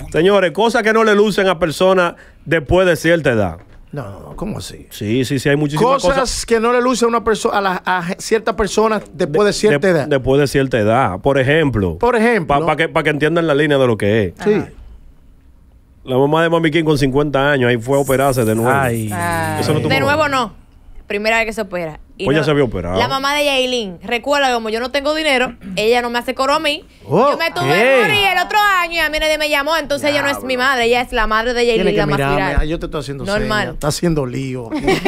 Señores, cosas que no le lucen a personas después de cierta edad. No, ¿cómo así? Sí, hay muchísimas cosas que no le lucen a una persona a ciertas personas después de cierta edad. Después de cierta edad. Por ejemplo. Para que entiendan la línea de lo que es. Sí. La mamá de Mami King con 50 años, ahí fue a operarse de nuevo. Eso no de nuevo no. Primera vez que se opera. Y pues ya se había operado. La mamá de Yailin, recuerda, como yo no tengo dinero, ella no me hace coro a mí. Yo me tuve que morir el otro año y a mí nadie me llamó. Entonces ella no es mi madre, ella es la madre de Yailin, la más viral. Yo te estoy haciendo normal. Está haciendo lío.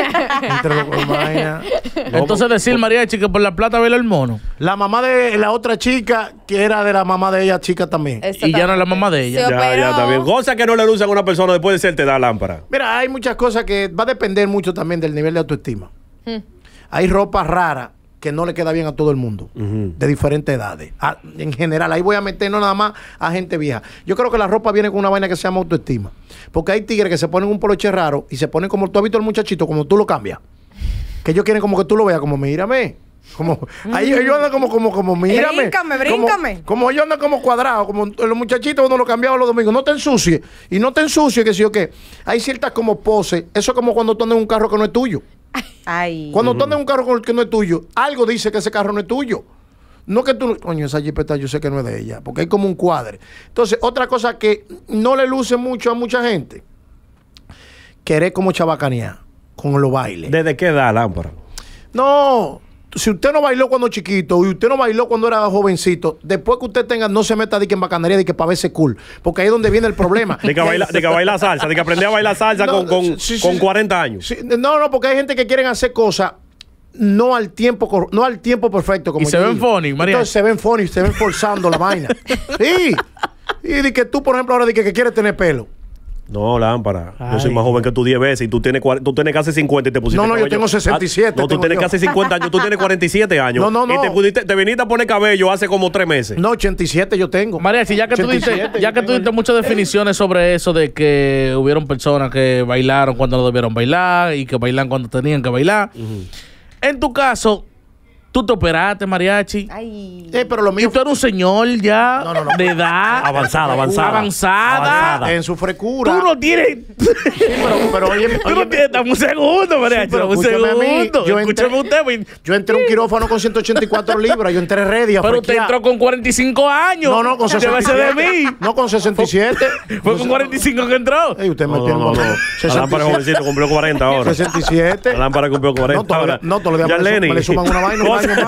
Entonces decir, Mariachi, que por la plata baila el mono. La mamá de la otra chica, que era de la mamá de ella, chica también. Y ya no es la mamá de ella. Ya está bien. Cosas que no le lucen a una persona después de cierta edad, lámpara. Mira, hay muchas cosas que va a depender mucho también del nivel de autoestima. Hay ropa rara que no le queda bien a todo el mundo, de diferentes edades. En general, ahí voy a meter no nada más a gente vieja. Yo creo que la ropa viene con una vaina que se llama autoestima. Porque hay tigres que se ponen un poloche raro y se ponen como tú has visto el muchachito, como tú lo cambias. Que ellos quieren como que tú lo veas, como mírame. Como, ahí ellos andan como mírame. Bríncame. Como ellos andan como cuadrados, como los muchachitos uno lo cambiaba los domingos. No te ensucies. Y no te ensucies, que sí o qué. Hay ciertas como poses. Eso es como cuando tú andas en un carro que no es tuyo. Cuando tú andas en un carro que no es tuyo, algo dice que ese carro no es tuyo. No que tú, coño, esa jipeta yo sé que no es de ella, porque hay como un cuadre. Entonces, otra cosa que no le luce mucho a mucha gente, querer como chabacanear con los bailes. ¿Desde qué edad, lámpara? No, si usted no bailó cuando chiquito y usted no bailó cuando era jovencito, después que usted tenga, no se meta de que en bacanería, de que para verse cool, porque ahí es donde viene el problema. de que baila salsa, de que aprender a bailar salsa con 40 años. Sí, no, porque hay gente que quieren hacer cosas no al tiempo perfecto. Como y se ven funny, María. Entonces se ven funny, se ven forzando la vaina. Sí. Y de que tú, por ejemplo, ahora de que quieres tener pelo. No, lámpara. Yo soy más joven que tú 10 veces y tú tienes casi 50 y te pusiste No, yo tengo 67. No, tú tienes casi 50 años. Tú tienes 47 años. No. Y te viniste a poner cabello hace como 3 meses. No, 87 yo tengo. María, si ya que tú diste muchas definiciones sobre eso de que hubieron personas que bailaron cuando no debieron bailar y que bailan cuando tenían que bailar. En tu caso, tú te operaste, Mariachi. Pero lo mío. Y tú eres un señor ya de edad avanzada. En su frecura. Tú no tienes. pero oye, tú no tienes. Dame un segundo, Mariachi. Sí, un segundo. Escúchame usted. Yo entré a un quirófano con 184 libras. Yo entré ready. Pero usted entró con 45 años. No, con 67. Debe ser de mí. No, con 67. Fue con 45 que entró. Usted me tiene La lámpara jovencito cumplió 40 ahora. 67. La lámpara cumplió 40 ahora. No, todos los días me le suman una vaina.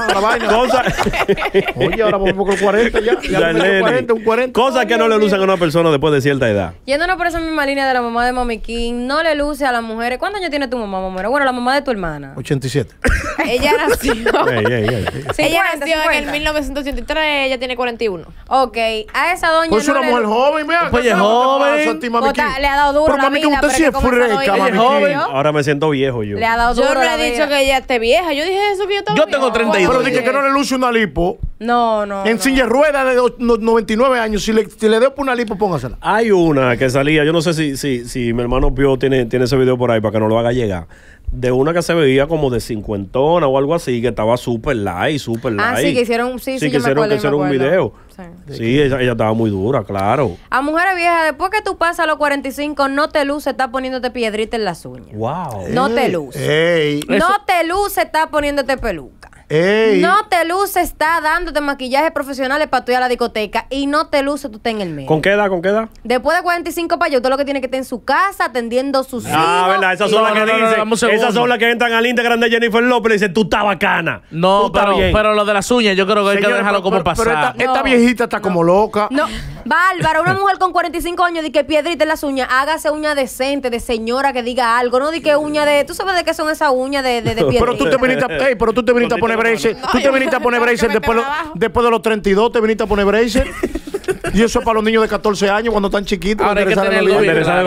Oye, ahora vamos con 40 ya. Un 40. Cosas que no le lucen a una persona después de cierta edad. Yéndonos por esa misma línea de la mamá de Mami King, no le luce a las mujeres. ¿Cuántos años tiene tu mamá, mamá? Bueno, la mamá de tu hermana. 87. Ella nació. Ella nació 50. en el 1983, ella tiene 41. Ok, a esa doña. Pues una mujer joven, mira. Pues es joven. Le ha dado duro la vida. Usted sí es freca, Mami King. Ahora me siento viejo yo. Le ha dado duro. Yo no le he dicho que ella esté vieja. Yo dije eso que yo estaba. Yo tengo 32. Pero dije que no le luce una lipo. No. En silla de ruedas de 99 años, si le deo por una lipo, póngasela. Hay una que salía, yo no sé si mi hermano Pío tiene ese video por ahí para que no lo haga llegar. De una que se veía como de cincuentona o algo así, que estaba súper light. Sí, que hicieron, que hicieron un video. Sí, ella estaba muy dura, claro. A mujeres viejas, después que tú pasas a los 45, no te luce estar poniéndote piedrita en las uñas. Wow. No te luce. No te luce estar poniéndote peluca. No te luce está dándote maquillaje profesionales para tú ir a la discoteca. Y no te luce tú estás en el medio. ¿Con qué edad? Después de 45 para allá, usted lo que tiene que estar en su casa atendiendo sus hijos. Verdad, esas son las que dicen. Esas son las que entran al Instagram de Jennifer López y dicen, tú estás bacana. No, pero lo de las uñas yo creo que hay que dejarlo como pasar. Esta viejita está como loca. No, bárbara, una mujer con 45 años de que piedrita en las uñas, hágase uña decente, de señora que diga algo, no de que uña de, tú sabes de qué son esas uñas de piedrita. Pero tú te viniste a poner bracer. Tú te viniste a poner bracer después de los 32, te viniste a poner bracer. Y eso es para los niños de 14 años cuando están chiquitos. Ahora hay que tener algo bien claro.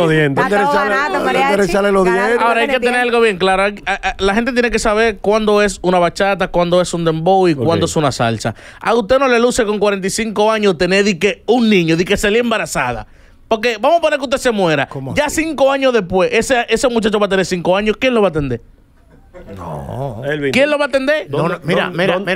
Ahora hay que tener algo bien claro. La gente tiene que saber cuándo es una bachata, cuándo es un dembow y cuándo es una salsa. A usted no le luce con 45 años tener un niño, que salía embarazada. Porque vamos a poner que usted se muera. Ya 5 años después, ese muchacho va a tener 5 años. ¿Quién lo va a atender? No. ¿Quién lo va a atender? Mira.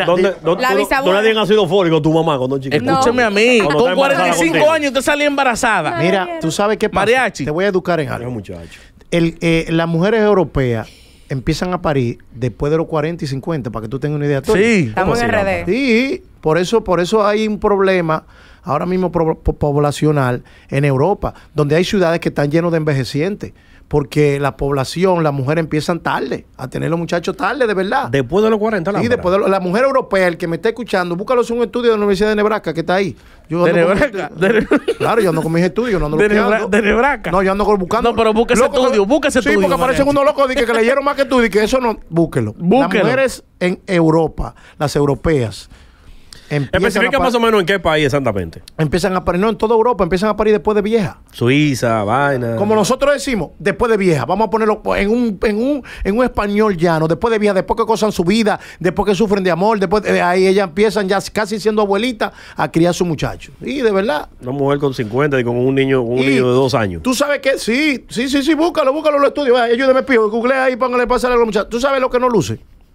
¿No le digan ácido fólico tu mamá cuando chiquito? Escúcheme a mí. Con 45 años usted salía embarazada. Mira, tú sabes qué pasa. Mariachi. Te voy a educar en algo. Muchacho. Las mujeres europeas empiezan a parir después de los 40 y 50, para que tú tengas una idea. Sí. Estamos en RD. Sí, por eso hay un problema ahora mismo poblacional en Europa, donde hay ciudades que están llenas de envejecientes. Porque la población, las mujeres empiezan tarde, a tener los muchachos tarde, de verdad. Después de los 40, Sí, después de la mujer europea, el que me está escuchando, búscalo en un estudio de la Universidad de Nebraska que está ahí. ¿De Nebraska? Claro, yo ando con mis estudios, no ando buscando. ¿De Nebraska? No, yo ando buscando. No, pero busque ese estudio. Sí, porque aparecen unos locos que leyeron más que tú y que eso no, búsquelo. Las mujeres en Europa, las europeas, especifica más o menos en qué país exactamente. Empiezan a parir, no en toda Europa, empiezan a parir después de vieja. Suiza, vaina. Como nosotros decimos, después de vieja. Vamos a ponerlo en un español llano. Después de vieja, después que gozan su vida, después que sufren de amor, después de ahí ellas empiezan ya casi siendo abuelitas a criar a su muchacho. Y de verdad. Una mujer con 50 y con un niño de 2 años. Tú sabes que sí, búscalo los estudios. Ayúdame, pijo, google ahí, póngale pasar a los muchachos. Tú sabes lo que no luce.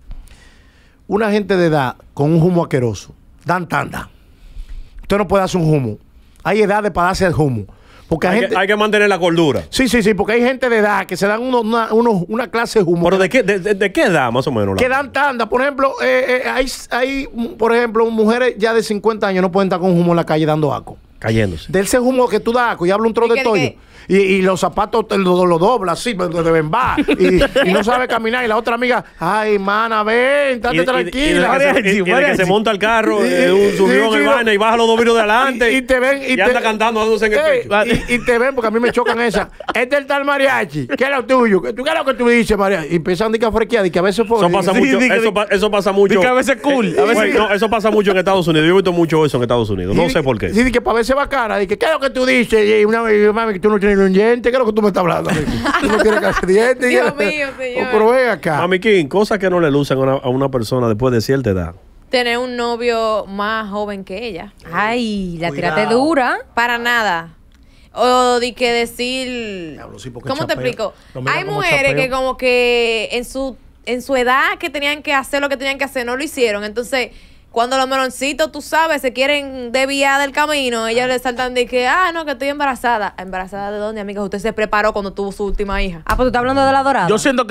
Una gente de edad con un humo asqueroso. Dan tanda. Usted no puede hacer un humo. Hay edades para darse el humo. Porque hay que mantener la cordura. Sí, porque hay gente de edad que se dan una clase de humo. ¿Pero de qué edad más o menos? Que dan tanda. Por ejemplo, hay por ejemplo, mujeres ya de 50 años no pueden estar con un humo en la calle dando asco. Cayéndose. De ese humo que tú das asco y habla un trozo de toyo. Y los zapatos lo dobla así, de bemba. Y no sabe caminar. Y la otra amiga, ay, mana, ven, estate tranquila. Y de que se monta el carro, subió en el vaina y baja los 2 vidrios de adelante. Y te ven. Y anda cantando, dándose en el pecho. Y te ven, porque a mí me chocan esas. Este es el tal mariachi. ¿Qué es lo tuyo? ¿Qué es lo que tú dices, mariachi? Y empiezan a frequear y que a veces fue. Eso pasa mucho. Que a veces cool. No, eso pasa mucho en Estados Unidos. Yo he visto mucho eso en Estados Unidos. No sé por qué. Sí, que para veces bacana. Y que, ¿qué es lo que tú dices? Y una mami, que tú no tienes un diente. ¿Qué es lo que tú me estás hablando? Tú no quieres que hacer dientes. Dios mío, señor. Pero ven acá. Mami King, cosas que no le lucen a una persona después de cierta edad. Tener un novio más joven que ella. Ay, la tírate dura. Para nada. O de que decir... Diablo, sí, ¿cómo te explico? Hay mujeres que como que en su edad que tenían que hacer lo que tenían que hacer, no lo hicieron. Entonces... Cuando los meloncitos, tú sabes, se quieren desviar del camino, ellas le saltan de que, no, que estoy embarazada. ¿Embarazada de dónde, amiga? Usted se preparó cuando tuvo su última hija. Pues tú estás hablando de la dorada. Yo siento que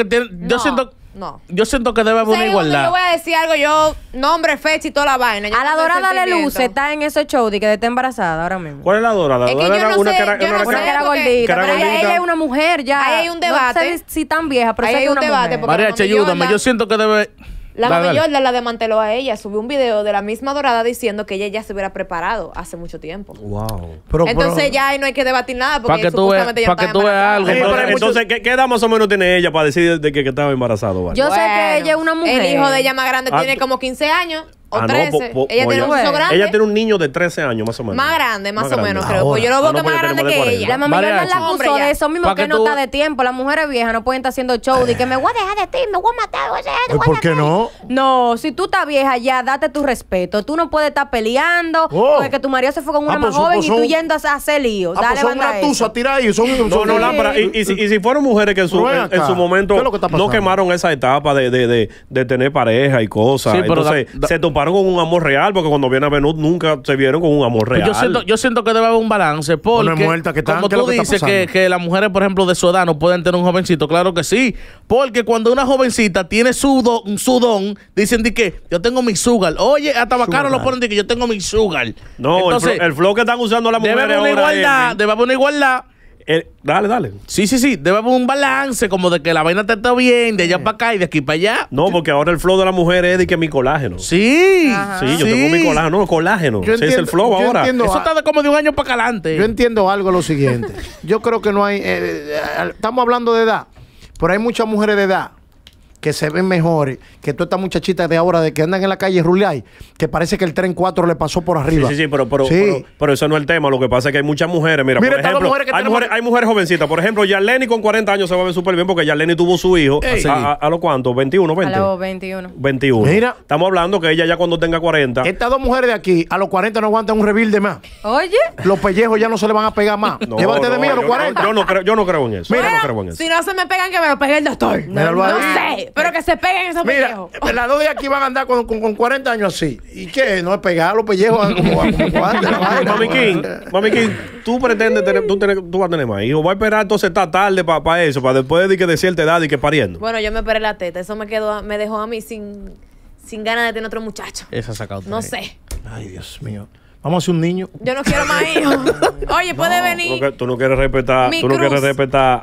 yo siento que debe haber una igualdad. Yo voy a decir algo, nombre, fecha y toda la vaina. A la dorada le luce, está en ese show de que está embarazada ahora mismo. ¿Cuál es la dorada? Es que yo no sé, una que era gordita. Pero ella es una mujer ya. Ahí hay un debate. No sé si tan vieja, pero ahí hay un debate. Mariachi, ayúdame. Yo siento que debe... La mami Jordan la desmanteló a ella. Subió un video de la misma dorada diciendo que ella ya se hubiera preparado hace mucho tiempo. Wow. Entonces ya ahí no hay que debatir nada porque para que tú veas algo. Entonces, ¿qué edad más o menos tiene ella para decir de que estaba embarazado? ¿Vale? Yo sé que ella es una mujer. El hijo de ella más grande tiene como 15 años. O 13. Ella tiene un hijo grande. Ella tiene un niño de 13 años, más o menos. Más grande, más o menos, creo. Pues yo lo veo que es más grande que ella. La mamá Jordan la acusó de eso mismo, que no está de tiempo. Las mujeres viejas no pueden estar haciendo show de que me voy a dejar de ti, me voy a matar. ¿Por qué no? No, si tú estás vieja ya, date tu respeto. Tú no puedes estar peleando porque tu marido se fue con una más joven y tú yendo a hacer lío. Dale, son una tusa, tira ahí. No, lámpara. Y si fueron mujeres que en su momento no quemaron esa etapa de tener pareja y cosas, entonces se toparon con un amor real, porque cuando viene a ver nunca se vieron con un amor real. Yo siento que debe haber un balance, porque como tú dices que las mujeres, por ejemplo, de su edad no pueden tener un jovencito, claro que sí, porque cuando una jovencita tiene su don, dicen de que yo tengo mi sugar. Oye, hasta bacano lo ponen de que yo tengo mi sugar. No, entonces, el flow que están usando las mujeres debe haber una igualdad. Dale. Sí. Debe haber un balance, como de que la vaina te está bien, de allá para acá y de aquí para allá. No, porque ahora el flow de la mujer es de que mi colágeno. Sí. Sí, yo tengo mi colágeno. No, colágeno. Ese es el flow ahora. Eso está como de un año para adelante. Yo entiendo algo, lo siguiente. Yo creo que no hay... estamos hablando de edad, pero hay muchas mujeres de edad que se ven mejores que todas estas muchachitas de ahora de que andan en la calle Rulay, que parece que el tren 4 le pasó por arriba. Sí, pero eso no es el tema. Lo que pasa es que hay muchas mujeres. Mira, por ejemplo, hay mujeres jovencitas. Por ejemplo, Yarleni con 40 años se va a ver súper bien porque Yarleni tuvo su hijo a los cuantos, 21, 20. A los 21. 21. Mira. Estamos hablando que ella ya cuando tenga 40. Estas dos mujeres de aquí a los 40 no aguantan un rebuild de más. Oye. Los pellejos ya no se le van a pegar más. Llévate de mí a los 40. Yo no creo en eso. Mira, si no se me pegan, que me lo pegue el doctor. No sé. Pero que se peguen esos pellejos. Mira, las dos de aquí van a andar con 40 años así. ¿Y qué? No es pegar los pellejos como antes. Mami King, tú pretendes tener, tú vas a tener más hijos. ¿Vas a esperar entonces está tarde para eso? Para después de cierta edad y que pariendo. Bueno, yo me operé la teta. Eso me dejó a mí sin ganas de tener otro muchacho. Esa sacado. No sé. Ay, Dios mío. Vamos a hacer un niño. Yo no quiero más hijos. Oye, puede venir. Tú no quieres respetar. Tú no quieres respetar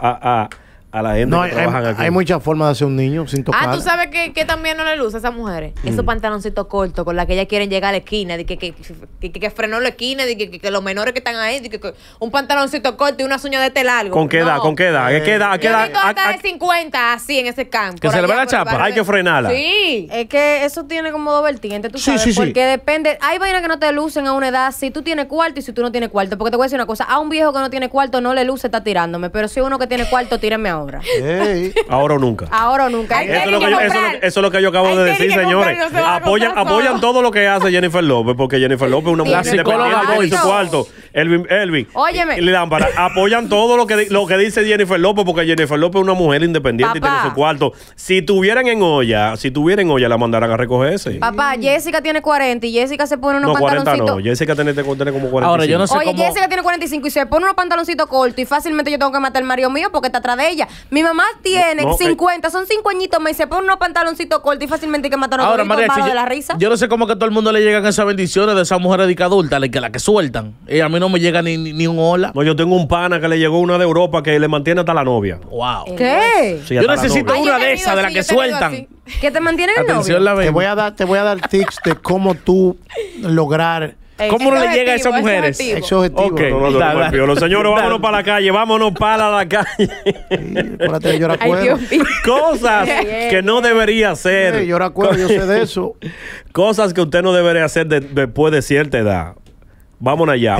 a la gente que trabajan aquí. Hay muchas formas de hacer un niño sin tocar. Tú sabes que también no le luce a esas mujeres. Esos pantaloncitos cortos con las que ellas quieren llegar a la esquina. De que frenó la esquina. De que los menores que están ahí. De que un pantaloncito corto y unas uñas de este largo. ¿Con qué edad? ¿Con qué edad? ¿Qué edad? Yo he visto hasta de 50 así en ese campo. Que se le ve la chapa. Hay que frenarla. Sí. Es que eso tiene como dos vertientes, tú sabes. Porque depende. Hay vainas que no te lucen a una edad. Si tú tienes cuarto y si tú no tienes cuarto. Porque te voy a decir una cosa. A un viejo que no tiene cuarto no le luce, está tirándome. Pero si uno que tiene cuarto, tírenme ahora. Ahora o nunca. Ahora o nunca. Eso es lo que yo acabo de decir, señores. Apoyan todo lo que hace Jennifer López, porque Jennifer López es una mujer independiente en su cuarto. Elvin. Óyeme. Lámpara, apoyan todo lo que dice Jennifer López, porque Jennifer López es una mujer independiente y tiene su cuarto. Si tuvieran en olla, la mandaran a recogerse. Papá, Jessica tiene 40 y Jessica se pone unos pantaloncitos. 40 no. Jessica tiene como 45. Ahora, yo no sé Oye, Jessica tiene 45 y se pone unos pantaloncitos cortos y fácilmente yo tengo que matar al marido mío porque está atrás de ella. Mi mamá tiene 50, son 5 añitos más y se pone unos pantaloncitos cortos y fácilmente hay que matar a ahora, María, de la risa. Yo no sé cómo que a todo el mundo le llegan esas bendiciones de esas mujeres adultas, las que sueltan. Y a mí no me llega ni un hola. No, yo tengo un pana que le llegó una de Europa que le mantiene hasta la novia. Wow. ¿Qué? Sí, yo necesito una de esas, de las que sueltan. ¿Que te mantienen el novio? Te voy a dar tips de cómo tú lograr. ¿Cómo no le llega a esas mujeres? Ese objetivo. Okay. Los señores, vámonos para la calle. Vámonos para la calle. Acuérdate, yo recuerdo. Cosas que no debería hacer. Yo recuerdo, yo sé de eso. Cosas que usted no debería hacer después de cierta edad. Vámonos allá.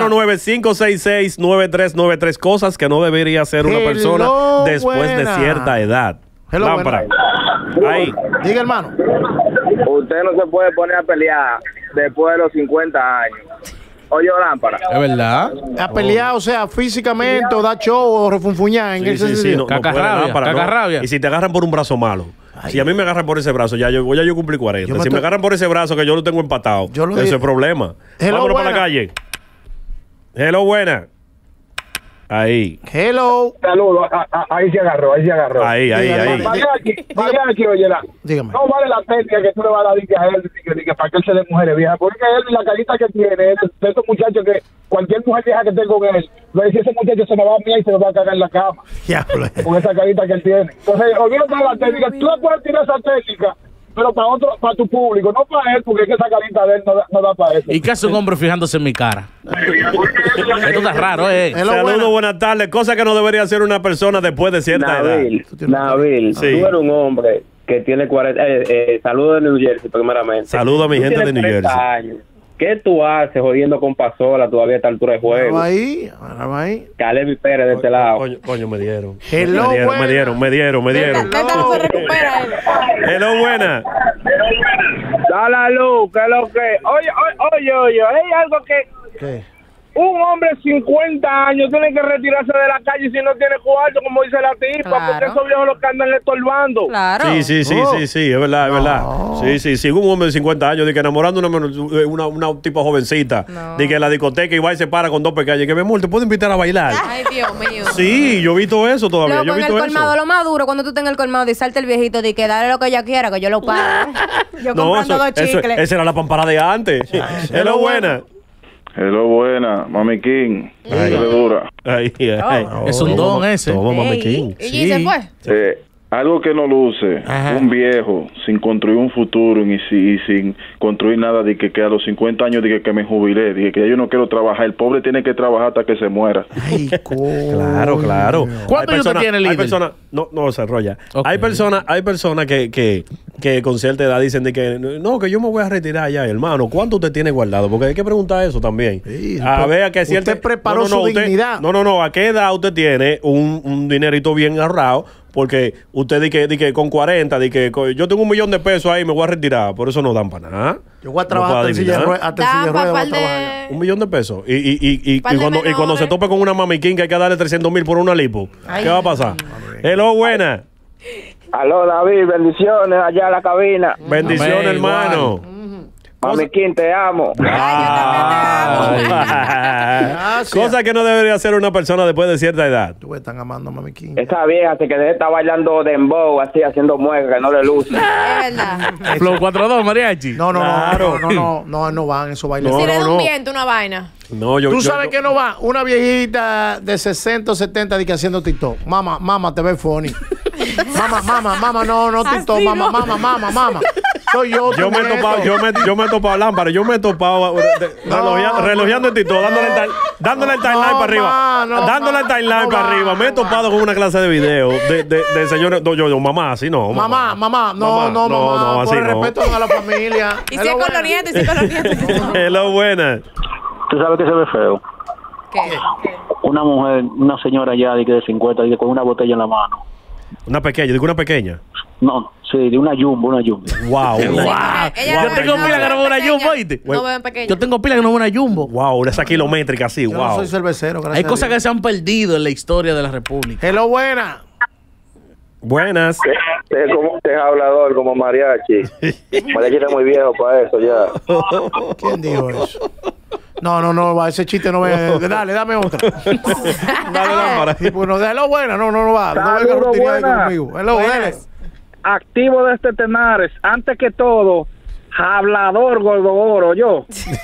809-566-9393. Cosas que no debería hacer una persona después de cierta edad. Lámpara. Ahí. Diga, hermano. Usted no se puede poner a pelear después de los 50 años. Oye, Lámpara. ¿Es verdad? A pelear, o sea, físicamente, o da show, o refunfuñar. Cacarrabia. Y si te agarran por un brazo malo. Ay, si a mí me agarran por ese brazo, ya yo cumplí 40. Si me agarran por ese brazo que yo lo tengo empatado, ese es problema. Vámonos para la calle. Hello, buena. Ahí. Hello. Saludos. Ahí se agarró. Ahí. Vaya aquí, oye. Dígame. No vale la técnica que tú le vas a dar a él, que para que él se dé mujeres viejas. Porque él, la carita que tiene, de estos muchachos que cualquier mujer vieja que tenga con él, le dice ese muchacho se me va a mí y se me va a cagar en la cama. Con esa carita que él tiene. Entonces, olvídate de la técnica. Tú le puedes tirar esa técnica, pero para tu público, no para él, porque es que esa carita de él no da para eso. ¿Y qué hace un hombre fijándose en mi cara? Esto está raro, Saludos, buenas tardes. Cosa que no debería hacer una persona después de cierta edad. Nabil, tú eres un hombre que tiene 40... saludos de New Jersey, primeramente. Saludos a mi gente de New Jersey. Años. ¿Qué tú haces jodiendo con Pasola todavía a esta altura de juego? Ahí. Calevi Pérez de este lado. Coño, me dieron. Me dieron. Hello, buena. Da la luz, que es lo que... Oye, hay algo que... ¿Qué? Un hombre de 50 años tiene que retirarse de la calle si no tiene cuarto, como dice la tipa, porque esos viejos los que andan estorbando. Claro. Sí, es verdad, es verdad. Sí, un hombre de 50 años de que enamorando una tipa jovencita, de que en la discoteca y va y se para con dos pequeñas, que mi amor, te puedo invitar a bailar. Ay, Dios mío. Sí, yo he visto eso todavía. Luego, en el colmado, lo más duro, cuando tú tengas el colmado, salte el viejito de que dale lo que ella quiera, que yo lo pago. Yo comprando dos chicles. Esa era la pampara de antes. Hello, buena. Hello, buena, Mami King. Dura. Es un don ese. Toma, Mami King. ¿Y se fue? Algo que no luce, un viejo sin construir un futuro y sin construir nada de que a los 50 años de que me jubilé, de que yo no quiero trabajar. El pobre tiene que trabajar hasta que se muera. Ay, claro. ¿Cuánto años tiene el líder? Hay personas, no se enrolla. Okay. Hay personas que con cierta edad dicen de que no, que yo me voy a retirar ya, hermano. ¿Cuánto usted tiene guardado? Porque hay que preguntar eso también. Sí, a ver a qué cierta... Usted preparó su dignidad. No, ¿a qué edad usted tiene un dinerito bien ahorrado? Porque usted di que con 40, yo tengo $1,000,000 de pesos ahí, me voy a retirar. Por eso no dan para nada. Yo voy a trabajar hasta en silla de ruedas. $1,000,000 de pesos. Y cuando se tope con una Mami King que hay que darle 300,000 por una lipo, ¿qué va a pasar? Hello, buena. Aló, David, bendiciones allá en la cabina. Bendiciones, hermano. Mami King, te amo. Cosa que no debería hacer una persona después de cierta edad. Tú están amando a Mami King. Esa vieja se que está bailando dembow, así, haciendo mueca, que no le luce. Es verdad. Flow 4-2, mariachi. No van esos bailes. Si le da un viento, una vaina. No, Tú sabes que no va una viejita de 60 o 70 que haciendo TikTok. Mamá, te ves funny. Mamá, no TikTok, mamá. Soy yo. Yo me he topado lámpara, yo me he topado relojeando en TikTok, dándole el timeline para arriba. Dándole el timeline para arriba. Me he topado con una clase de video de señores. Yo, mamá, así no. Mamá, no, así por el respeto a la familia. Y si es con los nietos, Hello, buenas. ¿Tú sabes que se ve feo? ¿Qué? Una mujer, una señora ya de 50, con una botella en la mano. Una pequeña. No, sí, de una jumbo. Wow. Yo tengo pila que no veo una jumbo, ¿oíste? No veo pequeña. Yo tengo pila que no veo una jumbo. Wow, esa kilométrica así, Yo no soy cervecero, gracias. Hay cosas que se han perdido en la historia de la República. Hello, buenas. Usted es hablador como mariachi. Mariachi está muy viejo para eso ya. ¿Quién dijo eso? No, ese chiste no ve. Dale, dame otra. Dale lámpara. Sí, pues no, hello, buena, no va. No venga a rutinar conmigo. Hello, dale. Activo de este Tenares, antes que todo, hablador Gordogoro, yo.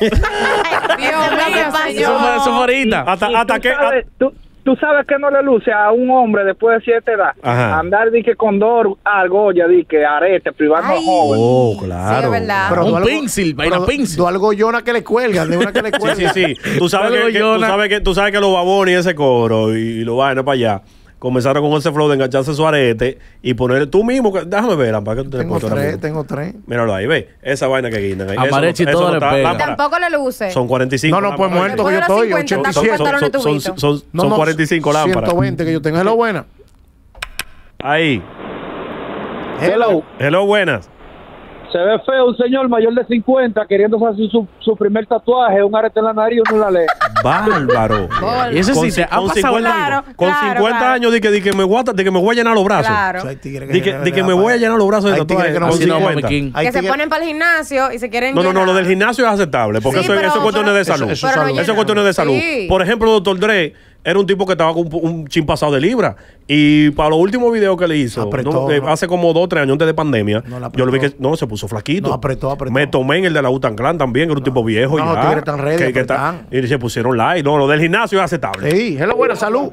Dios mío, Eso ahorita. Hasta que... Tú sabes que no le luce a un hombre después de cierta edad. Ajá. Andar con argolla, arete, privando joven. Oh, claro. Sí, es verdad. Pero Un pincel, vaina pincel. Tú algo llona que le cuelgan, de una que le cuelgan. Sí. Tú sabes que los babones y ese coro y lo vaina para allá comenzaron con ese flow de engancharse su arete y ponerle tú mismo. Déjame ver, para que tú Tengo tres. Míralo ahí, ve. Esa vaina que guindan ahí. A Marechi todo le pega. Tampoco le luce. Son 45. No, pues muerto que yo estoy. 87. Son 45 lámparas. 120 que yo tengo. Hello, buena. Ahí. Hello, buenas. Se ve feo un señor mayor de 50 queriéndose hacer su primer tatuaje, un arete en la nariz y uno en la lengua. Bárbaro. Y ese sí te ha pasado con 50 años de que me voy a llenar los brazos. Claro. De que me voy a llenar los brazos de tatuaje. Que se ponen para el gimnasio y se quieren No, lo del gimnasio es aceptable, porque eso es cuestiones de salud. Eso es cuestiones de salud. Por ejemplo, Dr. Dre era un tipo que estaba con un chin pasado de libra. Y para los últimos videos que le hizo, hace como 2 o 3 años antes de pandemia, yo lo vi que se puso flaquito. Apretó. Me tomé en el de la Utan Clan también, que era un tipo viejo. Y se pusieron like. No, lo del gimnasio es aceptable. Sí, es la buena salud.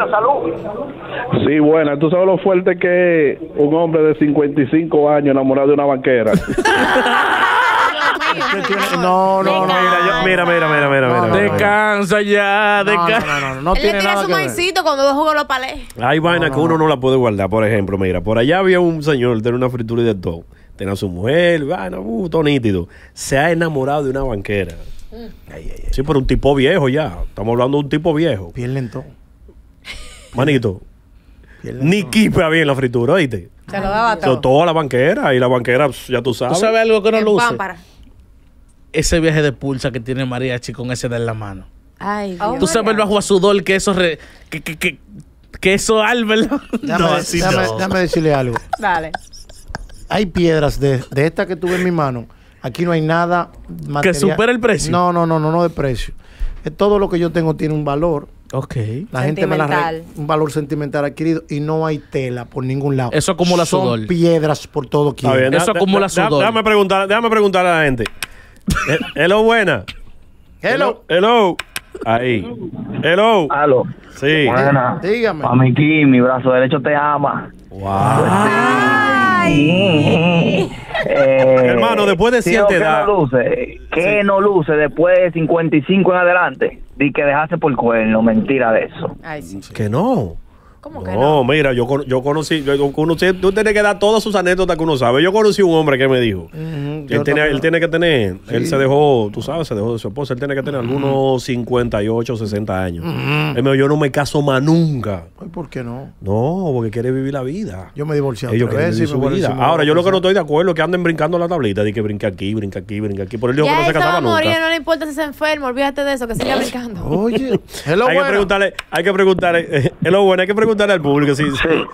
Sí, buena. ¿Tú sabes lo fuerte que es un hombre de 55 años enamorado de una banquera? No. Mira. Descansa ya, No Él le tira su maicito cuando va a jugar los palés. Hay vainas que uno no la puede guardar. Por ejemplo, mira, por allá había un señor, tenía una fritura y de todo. Tenía a su mujer, todo nítido. Se ha enamorado de una banquera. Sí, pero un tipo viejo ya. Estamos hablando de un tipo viejo. Bien lento. Manito. Ni kipe había en la fritura, ¿oíste? Se lo daba todo. Toda la banquera. Y la banquera, ya tú sabes. ¿Tú sabes algo que no luce? Pámpara. Ese viaje de pulsa que tiene Mariachi con ese de en la mano. Ay, Dios. Tú sabes el bajo a sudor que eso que eso Álvaro. Déjame decirle algo. Dale. Hay piedras de esta que tuve en mi mano. Aquí no hay nada material. ¿Que supera el precio? No de precio. Todo lo que yo tengo tiene un valor. Ok. La gente me un valor sentimental adquirido y no hay tela por ningún lado. Eso acumula sudor. Son piedras por todo aquí. Eso acumula sudor. Déjame preguntar a la gente. Hello, buena. Hello. Ahí. Hello. Aló. Sí. Buena. Dígame. Mami King, mi brazo derecho te ama. Wow. Hermano, después de cierta edad. ¿Qué no luce después de 55 en adelante? Di que dejaste por cuerno, mentira de eso. Ay, sí. Que no. ¿Cómo que no? Mira, yo conocí, tú tienes que dar todas sus anécdotas que uno sabe. Yo conocí un hombre que me dijo, él tiene que tener, él se dejó, tú sabes, se dejó de su esposa, él tiene que tener algunos 58, 60 años. Él me dijo, yo no me caso más nunca. ¿Por qué no? No, porque quiere vivir la vida. Yo me divorcié Ellos quieren vivir su vida. Ahora, yo lo que no estoy de acuerdo es que anden brincando la tablita, de que brinca aquí. Por él dijo que no se casaba nunca. No le importa si se enferma, olvídate de eso, que siga brincando. Oye, hay que preguntarle, hello, bueno, hay que preguntarle preguntarle al público si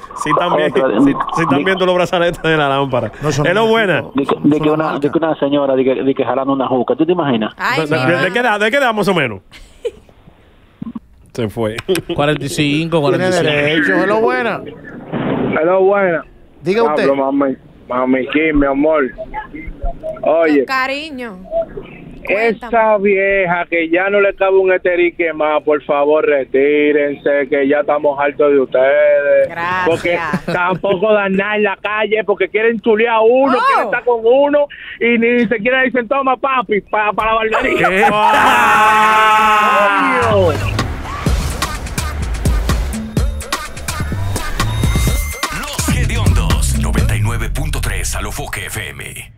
están viendo los brazaletes de la lámpara. Es lo buena. De que una señora de que jalando una juca. ¿Tú te imaginas? ¿De qué edad más o menos? Se fue. 45, 45. Tiene derecho. Es lo buena. Es lo buena. Diga usted. Mami Kim, mi amor. Oye. Cariño. Esa vieja que ya no le cabe un esterique más, por favor, retírense, que ya estamos hartos de ustedes. Gracias. Porque tampoco dan nada en la calle, porque quieren chulear a uno, quieren estar con uno, y ni siquiera dicen, toma papi, para la barbería. Los Hediondos, 99.3 Alofoque FM.